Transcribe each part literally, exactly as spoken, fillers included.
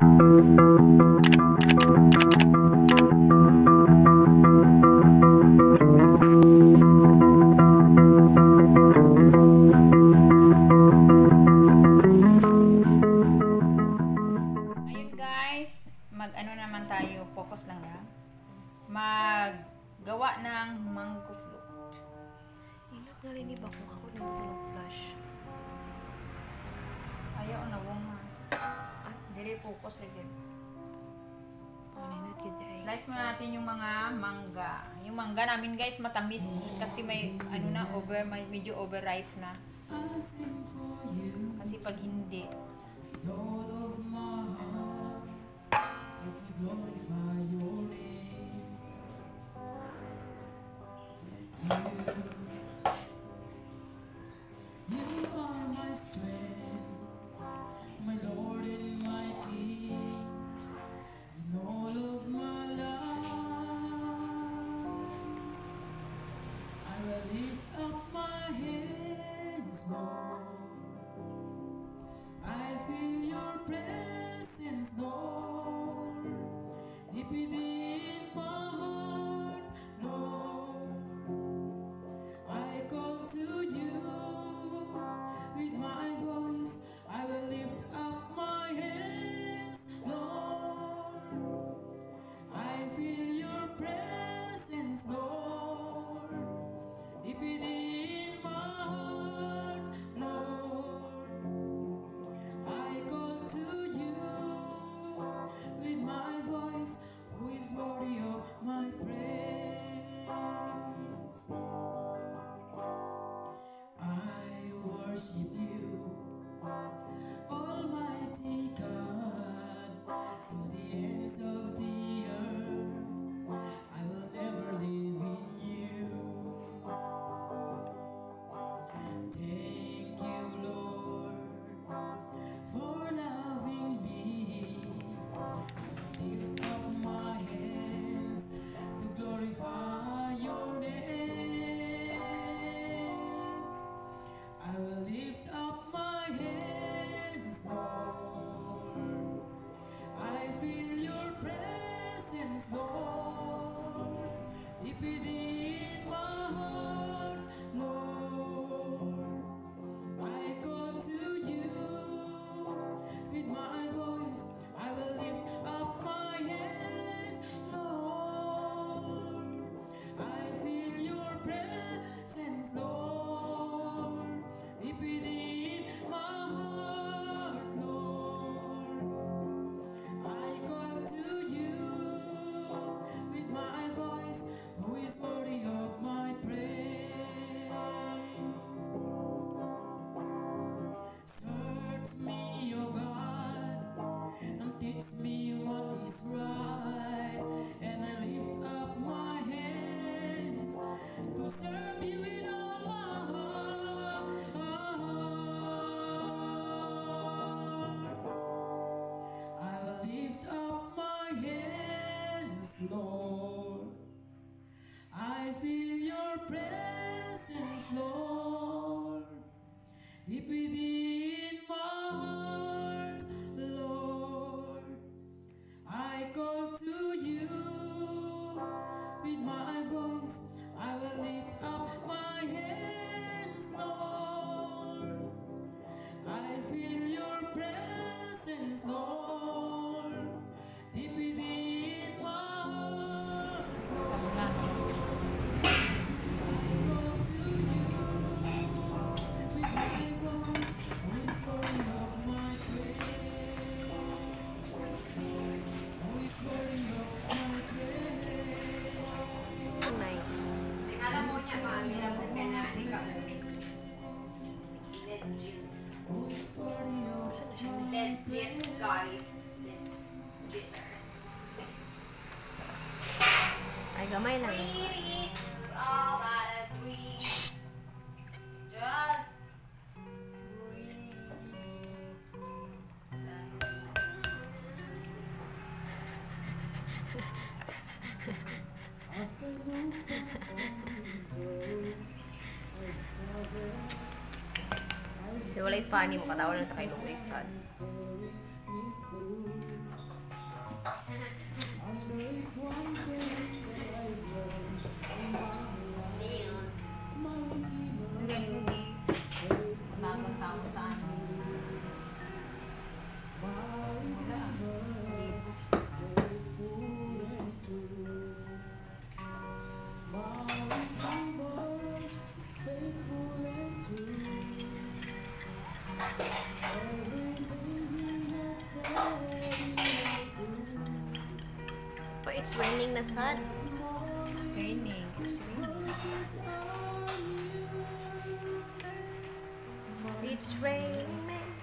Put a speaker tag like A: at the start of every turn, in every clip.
A: Mag-ano naman tayo, focus lang na. Maggawa ng mango float.
B: Ingat nga rin iba kung ako na ng flash.
A: Ayaw na wong ha. Ah, dili focus rin. Slice mo natin yung mga mangga. Yung mangga namin guys matamis kasi may ano na over, may medyo overripe na. Kasi pag hindi
C: glorify your name. You, you are my strength, my Lord and my King, in all of my life. I will lift up my hands, Lord. I feel your presence, Lord. Deep within my heart, Lord, I call to you with my voice. I will lift up my hands, Lord. I feel your presence, Lord. Deep within my heart, Lord, I call to you with my voice. Who is worthy of my praise? I worship you, Almighty God, to the ends of the earth. I will never live in you. Thank you, Lord, for loving me. Lift up my hands to glorify your name. I will lift up my hands, Lord. I feel your presence, Lord. Deep within my heart, Lord, I call to you with my voice. I will lift up my hands, Lord. I feel your presence, Lord. Deep within my heart, Lord, I call to you with my voice. Who is worthy of my praise? Search me, O God, and teach me what is right, and I lift up my hands to serve you with all my heart. I will lift up my hands, Lord. I feel your presence, Lord. Deep within my heart, Lord, I call to you with my voice. I will lift up my hands, Lord. I feel your presence, Lord. Deep within my heart, Lord, I call to you with my voice. Whispering of my praise. Whispering of my praise.
B: Nice.
A: alam mo niya, maamirap na ka na ikaw. Legit, guys. Legit.
B: Ay, gamay lang.
A: Breathe all that breathe. Just breathe.
B: Di walay funny mo katawa lang tayo nung isa. raining na sad.
A: Raining.
B: It's raining.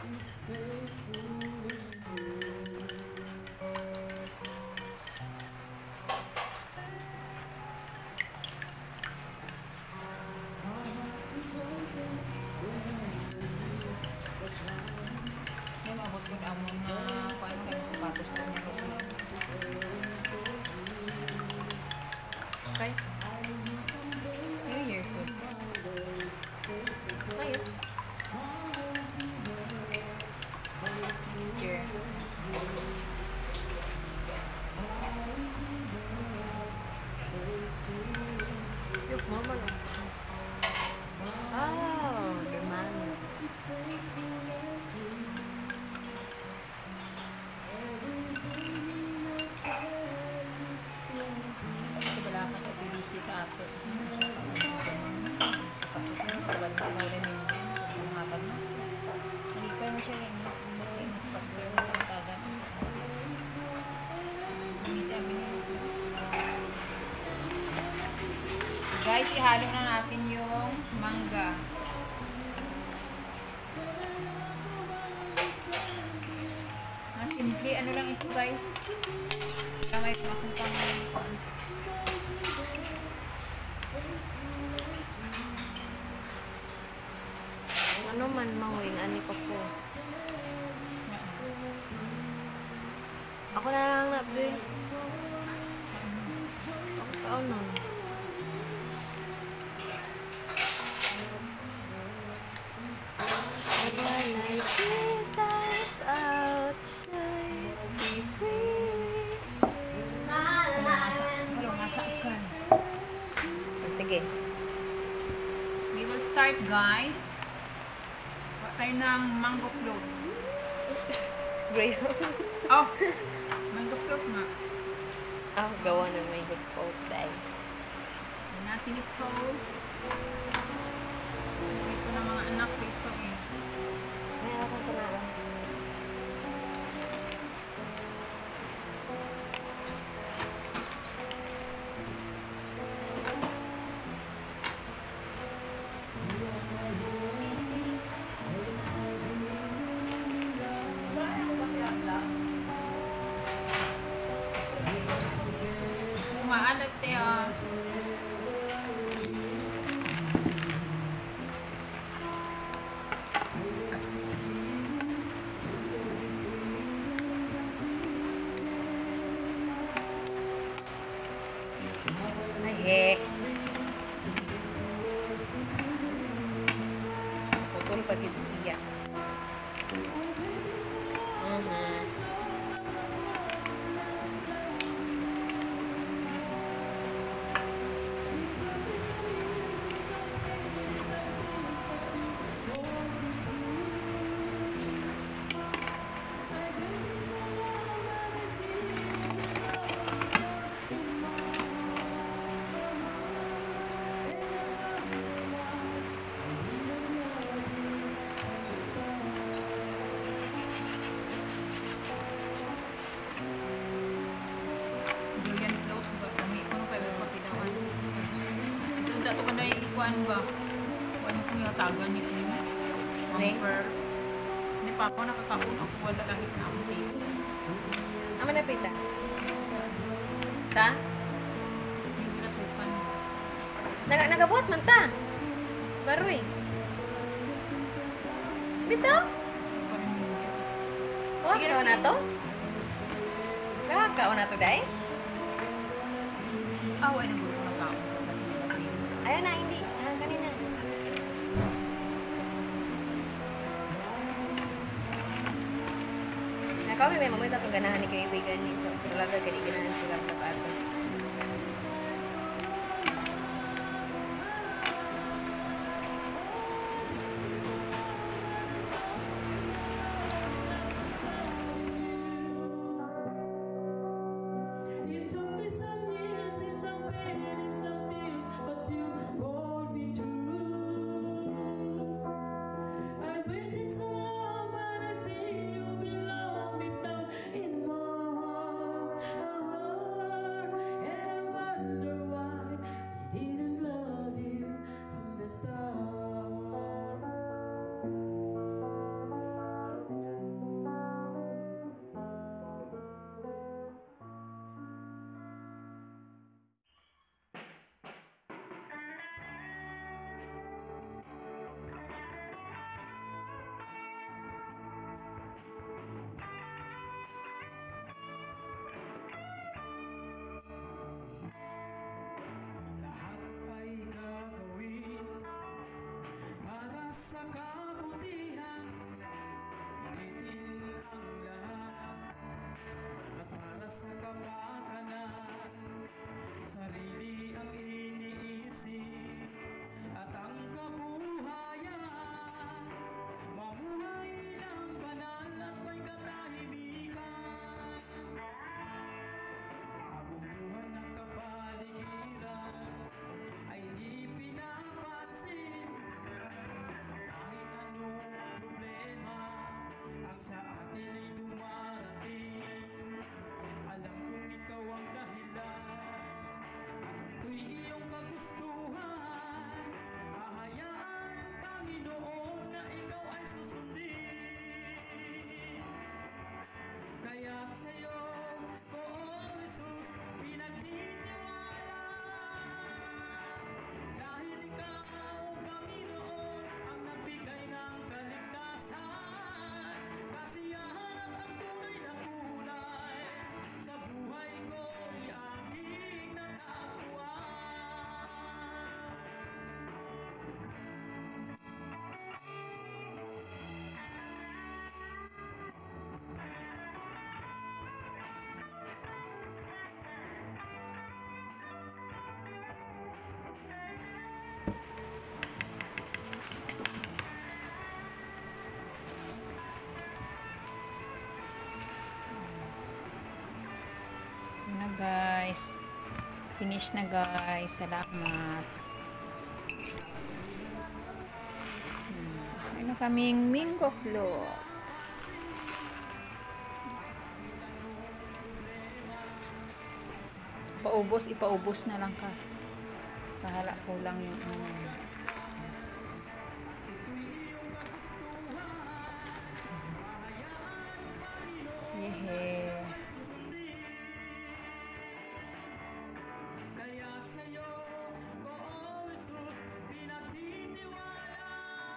A: Yung abot ko na mo na paano kayo sapatos ko niya.
B: Okay.
A: Yung earphone.
B: Ayun.
A: Mixture.
B: Yung mama lang. Oh, the man.
A: Ito wala ka sa pilisi sa ato. Tapos na mo rin yung panghatag mo. Nalikay mo siya rin. Mas pastor mo ang tada. Guys, ihalo na natin yung mangga. Mas simple, ano lang ito guys. Kamay ko akong kamay ko.
B: Ano man mangwing ani pa ko. Ako na lang na be. Oh no.
A: Walang nasaan.
B: Sige.
A: We will start guys. Tayo ng mango float.
B: Graham.
A: Oh! Mango float nga.
B: Ah, gawa na may good coat dahil.
A: Yan natin ito. Ito na mga anak ko ito eh.
B: May ako ito na lang.
A: Umaalat eh ah.
B: Ay, putol pagid siya. Mhm.
A: Julian float ba? Kami ko nung kayo magpapinawan. Ito dato ka na yung ikuan ba? Kuan ko yung tagan nito.
B: Ne?
A: Bumper. Hindi pa ako nakakapun ako. Wala lahit na ako dito.
B: Ama na pita. Sa?
A: Yung ginatukan.
B: Naga nagabuhat man ta. Baroy. Bitaw? Oh,
A: Sige,
B: kawan
A: sige.
B: na to? Kawan na to, day?
A: Ah, wala na gulo ng tao. Kasi nilagay.
B: Ayun na, hindi. Ah, kanina. Nakaw, may mamoy tapos ganahan ni kaibigan ni. So, sila lang kaya ganahan sila sa pato.
C: It took me some years and some pain and some tears, but you called me true. I waited so long, but I see you belong deep down in my heart.
A: na guys. Finish na guys. Salamat. Hmm. Ano kaming mango float. Paubos, ipaubos na lang ka. Pahala kulang yung ano. Yehe.
C: Kaya sa'yo, oo Jesus, pinagtitiwala.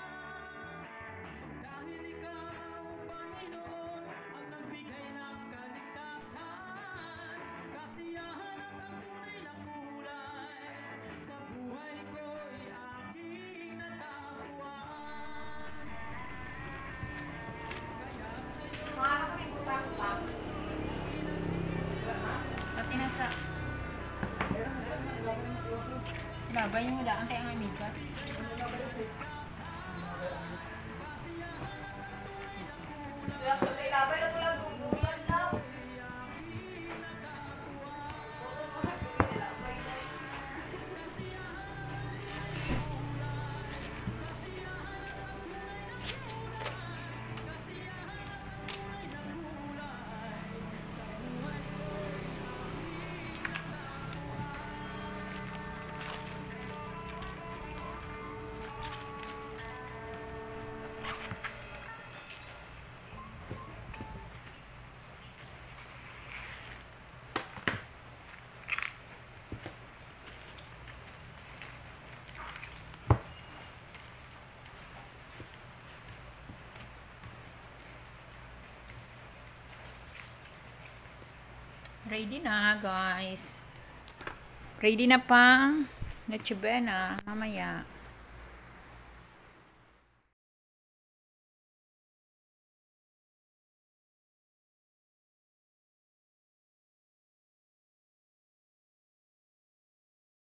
C: Dahil ikaw, Panginoon, ang nagbigay ng kaligtasan. Kasiyahan at ang tunay na kulay sa buhay ko'y aking natagpuan. Kaya sa'yo,
A: Pati nasa babay yung wala ang kaya ang amigas. Ready na guys. Ready na pang Noche Buena mamaya.